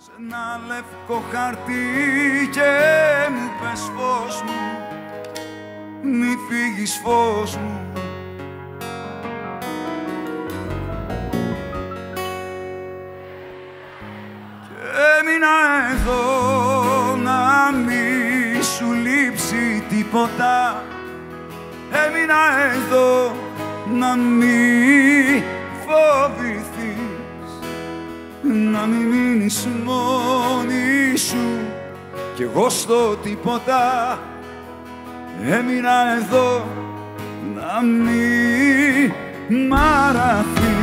Σ' ένα λευκό χαρτί και μου πες φως μου, μη φύγεις φως μου. Έμεινα εδώ να μη σου λείψει τίποτα. Έμεινα εδώ να μη φοβηθείς, να μη μείνεις μόνη σου κι εγώ στο τίποτα. Έμεινα εδώ να μη μ' αραθείς.